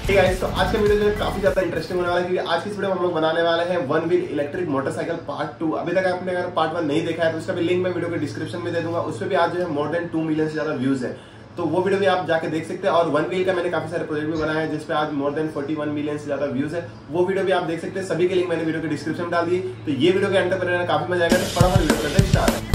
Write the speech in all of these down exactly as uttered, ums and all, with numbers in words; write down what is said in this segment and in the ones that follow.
Hey guys, तो आज का वीडियो जो है काफी ज्यादा इंटरेस्टिंग होने वाला है क्योंकि आज की इस वीडियो में हम लोग बनाने वाले हैं one wheel electric motorcycle part two. अभी तक आपने अगर पार्ट वन नहीं देखा है तो उसका भी लिंक मैं वीडियो के डिस्क्रिप्शन में दे दूंगा। उसमें भी आज जो है मोर देन टू मिलियन से ज्यादा व्यूज है, तो वो वीडियो भी आप जाके देख सकते हैं। और वन व्हील का मैंने काफी सारे प्रोजेक्ट भी बनाया है जिसपे आज more than forty one million से ज्यादा व्यूज है, वो वीडियो भी आप देख सकते हैं। सभी के लिंक मैंने वीडियो के डिस्क्रिप्शन में डाल दिए। तो ये वीडियो के एंड तक बनाना काफी मजा आएगा, तो फटाफट वीडियो करते हैं स्टार्ट।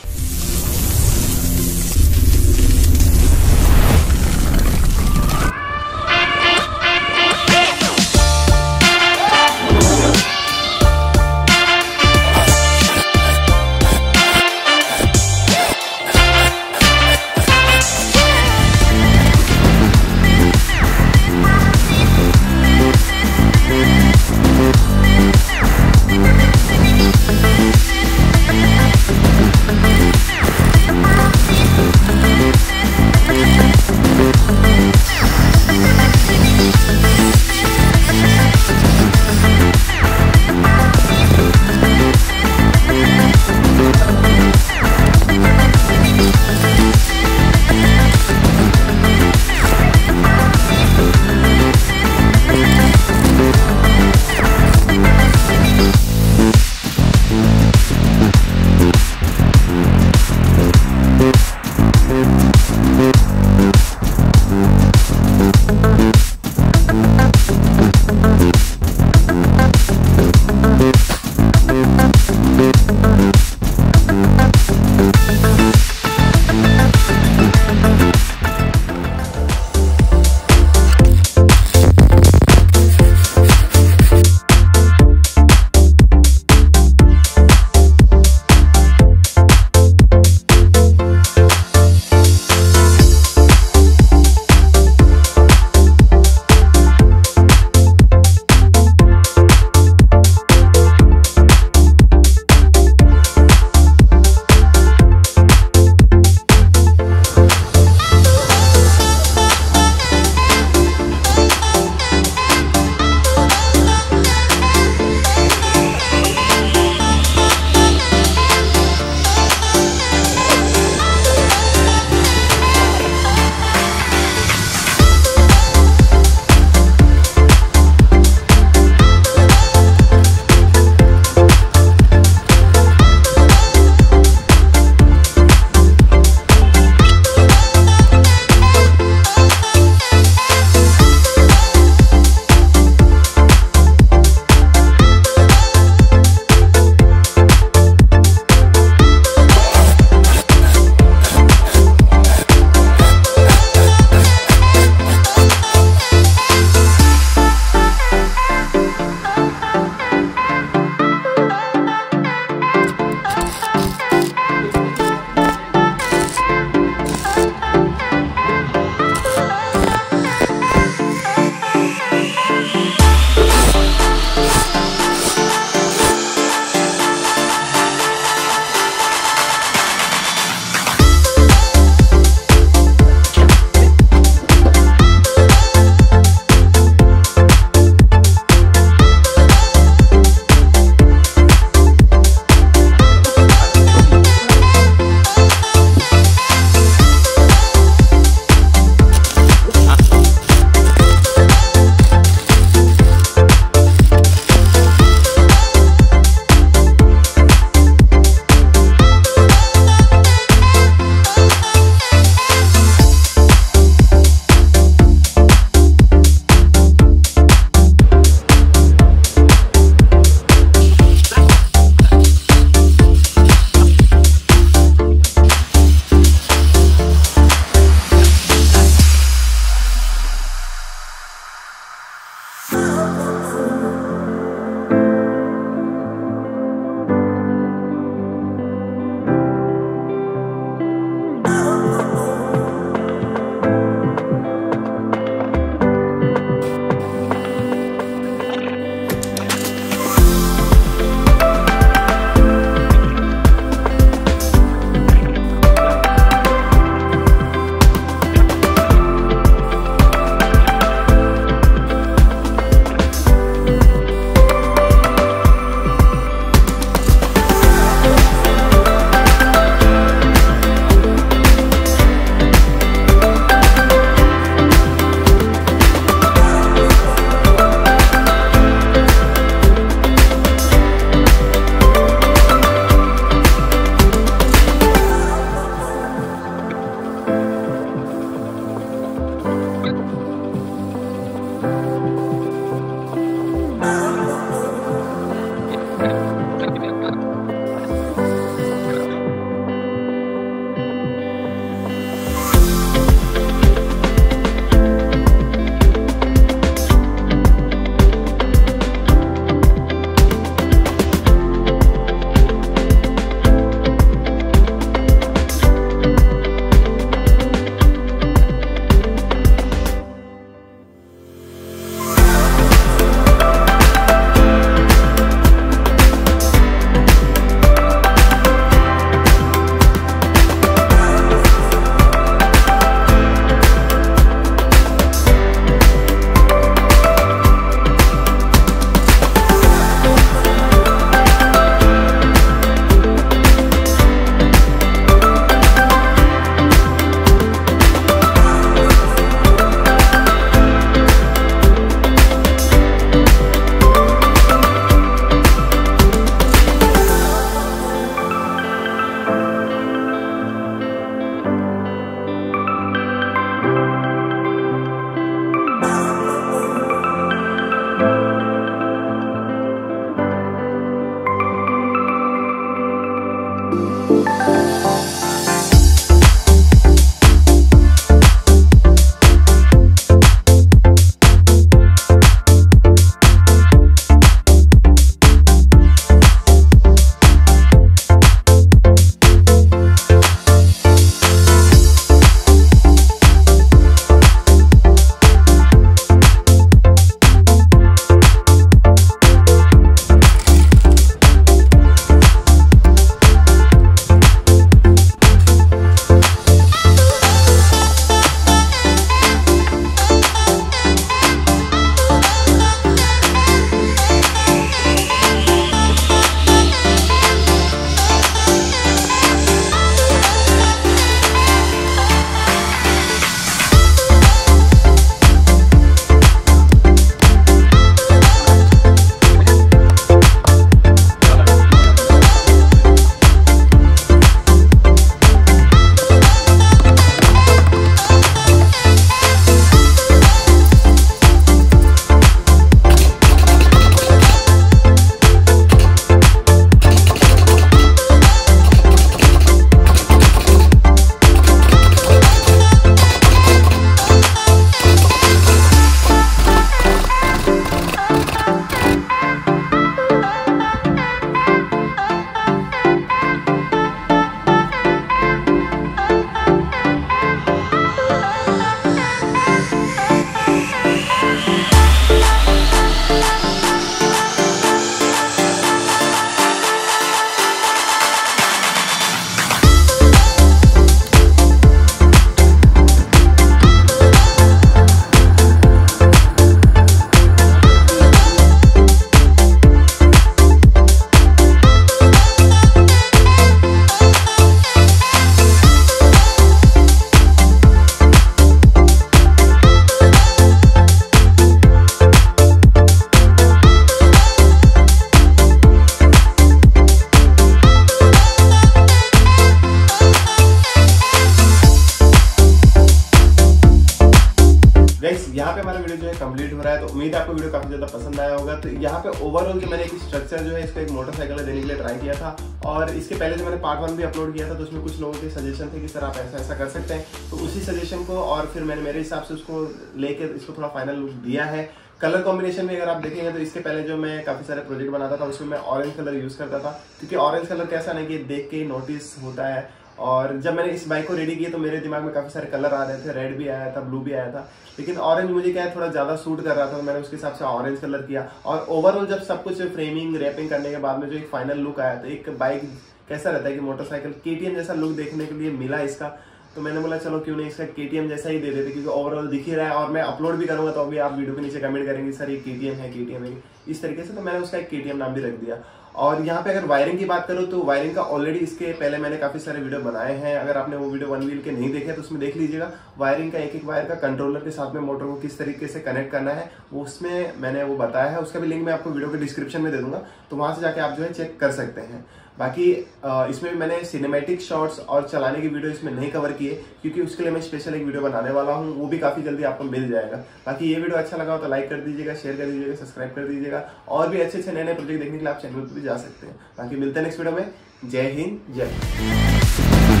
यहाँ पे हमारा वीडियो जो है कंप्लीट हो रहा है। तो उम्मीद है आपको वीडियो काफी ज्यादा पसंद आया होगा। तो यहाँ पे ओवरऑल जो मैंने एक स्ट्रक्चर जो है इसको एक मोटरसाइकिल देने के लिए ट्राई किया था, और इसके पहले जो मैंने पार्ट वन भी अपलोड किया था तो उसमें कुछ लोगों के सजेशन थे कि सर आप ऐसा ऐसा कर सकते हैं। तो उसी सजेशन को और फिर मैंने मेरे हिसाब से उसको लेकर इसको थोड़ा फाइनल लुक दिया है। कलर कॉम्बिनेशन में अगर आप देखेंगे तो इसके पहले जो मैं काफी सारे प्रोजेक्ट बनाता था उसमें मैं ऑरेंज कलर यूज करता था, क्योंकि ऑरेंज कलर कैसा नहीं कि देख के नोटिस होता है। और जब मैंने इस बाइक को रेडी किया तो मेरे दिमाग में काफी सारे कलर आ रहे थे, रेड भी आया था, ब्लू भी आया था, लेकिन ऑरेंज मुझे क्या है थोड़ा ज्यादा सूट कर रहा था, तो मैंने उसके हिसाब से ऑरेंज कलर किया। और ओवरऑल जब सब कुछ फ्रेमिंग रैपिंग करने के बाद में जो एक फाइनल लुक आया, तो एक बाइक कैसा रहता है कि मोटरसाइकिल केटीएम जैसा लुक देखने के लिए मिला इसका, तो मैंने बोला चलो क्यों नहीं इसका केटीएम जैसा ही दे देते, क्योंकि ओवरऑल दिख ही रहा है। और मैं अपलोड भी करूंगा तो अभी आप वीडियो के नीचे कमेंट करेंगे सर ये केटीएम है, केटीएम है, इस तरीके से, तो मैंने उसका एक केटीएम नाम भी रख दिया। और यहाँ पे अगर वायरिंग की बात करूँ तो वायरिंग का ऑलरेडी इसके पहले मैंने काफी सारे वीडियो बनाए हैं। अगर आपने वो वीडियो वन व्हील के नहीं देखे तो उसमें देख लीजिएगा। वायरिंग का एक एक वायर का कंट्रोलर के साथ में मोटर को किस तरीके से कनेक्ट करना है वो उसमें मैंने वो बताया है। उसका भी लिंक मैं आपको वीडियो के डिस्क्रिप्शन में दे दूंगा, तो वहां से जाके आप जो है चेक कर सकते हैं। बाकी इसमें मैंने सिनेमैटिक शॉट्स और चलाने की वीडियो इसमें नहीं कवर किए, क्योंकि उसके लिए मैं स्पेशल एक वीडियो बनाने वाला हूँ, वो भी काफी जल्दी आपको मिल जाएगा। बाकी ये वीडियो अच्छा लगा हो तो लाइक कर दीजिएगा, शेयर कर दीजिएगा, सब्सक्राइब कर दीजिएगा, और भी अच्छे अच्छे नए नए प्रोजेक्ट देखने के लिए आप चैनल पर भी जा सकते हैं। बाकी मिलते हैं नेक्स्ट वीडियो में। जय हिंद, जय।